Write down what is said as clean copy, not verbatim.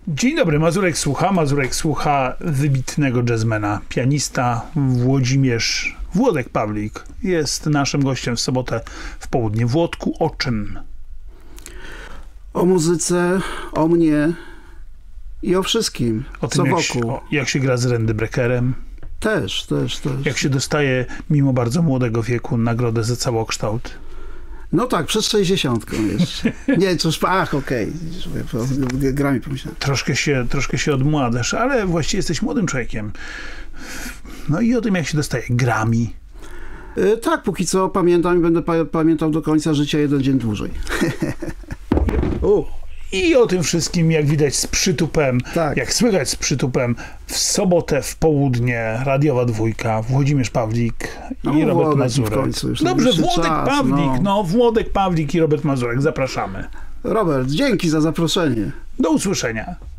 Dzień dobry, Mazurek słucha wybitnego jazzmana, pianista Włodek Pawlik jest naszym gościem w sobotę w południe. Włodku, o czym? O muzyce, o mnie i o wszystkim, O tym, wokół. Jak się gra z Randy Breckerem. Też. Jak się dostaje, mimo bardzo młodego wieku, nagrodę za całokształt. No tak, przed 60 jeszcze. Nie, cóż, okej. Grami pomyślałem. Troszkę się odmładasz, ale właściwie jesteś młodym człowiekiem. No i o tym, jak się dostaje Grammy. Tak, póki co pamiętam i będę pamiętał do końca życia jeden dzień dłużej. I o tym wszystkim, jak widać z przytupem, jak słychać z przytupem, w sobotę w południe Radiowa Dwójka, Włodzimierz Pawlik i Robert Mazurek. Dobrze, Włodek Pawlik i Robert Mazurek, zapraszamy. Robert, dzięki za zaproszenie. Do usłyszenia.